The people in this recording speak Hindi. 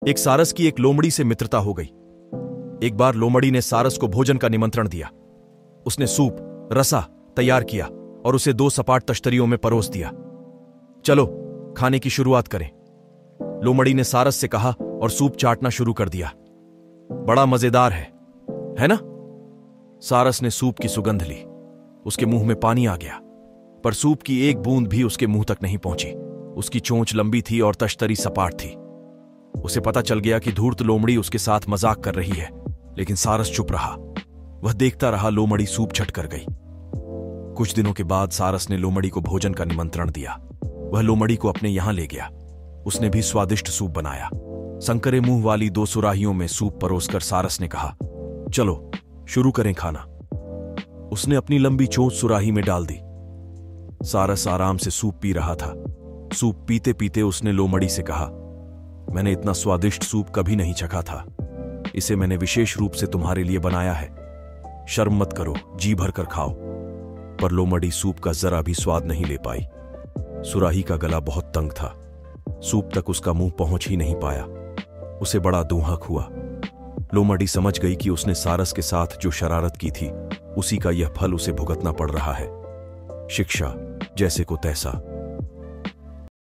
एक सारस की एक लोमड़ी से मित्रता हो गई। एक बार लोमड़ी ने सारस को भोजन का निमंत्रण दिया। उसने सूप रसा तैयार किया और उसे 2 सपाट तश्तरियों में परोस दिया। चलो खाने की शुरुआत करें, लोमड़ी ने सारस से कहा और सूप चाटना शुरू कर दिया। बड़ा मजेदार है ना? सारस ने सूप की सुगंध ली। उसके मुंह में पानी आ गया, पर सूप की एक बूंद भी उसके मुंह तक नहीं पहुंची। उसकी चोंच लंबी थी और तश्तरी सपाट थी। उसे पता चल गया कि धूर्त लोमड़ी उसके साथ मजाक कर रही है, लेकिन सारस चुप रहा। वह देखता रहा लोमड़ी सूप छट कर गई। कुछ दिनों के बाद सारस ने लोमड़ी को भोजन का निमंत्रण दिया। वह लोमड़ी को अपने यहां ले गया। उसने भी स्वादिष्ट सूप बनाया। संकरे मुंह वाली 2 सुराहियों में सूप परोसकर सारस ने कहा, चलो शुरू करें खाना। उसने अपनी लंबी चोंच सुराही में डाल दी। सारस आराम से सूप पी रहा था। सूप पीते पीते उसने लोमड़ी से कहा, मैंने इतना स्वादिष्ट सूप कभी नहीं चखा था। इसे मैंने विशेष रूप से तुम्हारे लिए बनाया है। शर्म मत करो, जी भर कर खाओ। पर लोमड़ी सूप का जरा भी स्वाद नहीं ले पाई। सुराही का गला बहुत तंग था। सूप तक उसका मुंह पहुंच ही नहीं पाया। उसे बड़ा दूहक हुआ। लोमड़ी समझ गई कि उसने सारस के साथ जो शरारत की थी, उसी का यह फल उसे भुगतना पड़ रहा है। शिक्षा जैसे को तैसा।